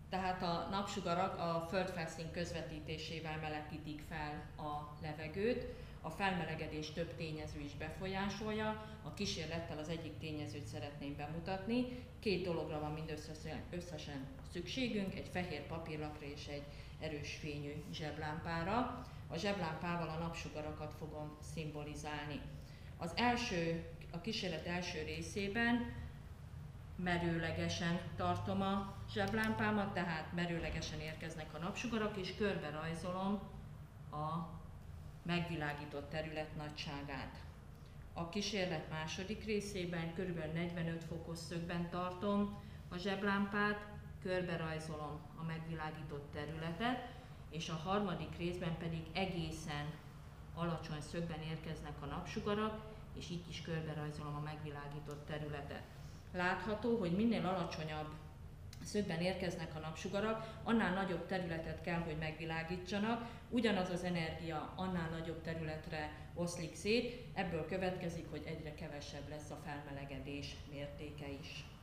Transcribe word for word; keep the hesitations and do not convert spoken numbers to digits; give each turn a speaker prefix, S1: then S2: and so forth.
S1: Tehát a napsugarak a földfelszín közvetítésével melegítik fel a levegőt. A felmelegedés több tényező is befolyásolja. A kísérlettel az egyik tényezőt szeretném bemutatni. Két dologra van mindösszesen összesen szükségünk, egy fehér papírlapra és egy erős fényű zseblámpára. A zseblámpával a napsugarakat fogom szimbolizálni. Az első, a kísérlet első részében merőlegesen tartom a zseblámpámat, tehát merőlegesen érkeznek a napsugarak, és körbe rajzolom a megvilágított terület nagyságát. A kísérlet második részében kb. negyvenöt fokos szögben tartom a zseblámpát, körbe rajzolom a megvilágított területet, és a harmadik részben pedig egészen alacsony szögben érkeznek a napsugarak, és itt is körbe rajzolom a megvilágított területet. Látható, hogy minél alacsonyabb szögben érkeznek a napsugarak, annál nagyobb területet kell, hogy megvilágítsanak, ugyanaz az energia annál nagyobb területre oszlik szét, ebből következik, hogy egyre kevesebb lesz a felmelegedés mértéke is.